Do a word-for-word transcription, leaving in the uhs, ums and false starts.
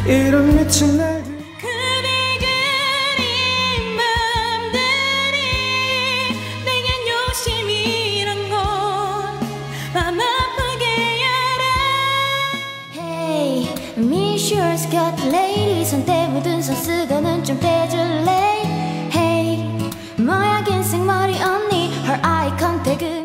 이런 미친 날 그대 그린 맘들이 내겐 욕심이란 걸 맘 아프게 알아. Hey, miss your skirt lady 손때 묻은 손수건은 좀 떼줄래. Hey, 뭐야 긴 생머리 언니 her eye contact은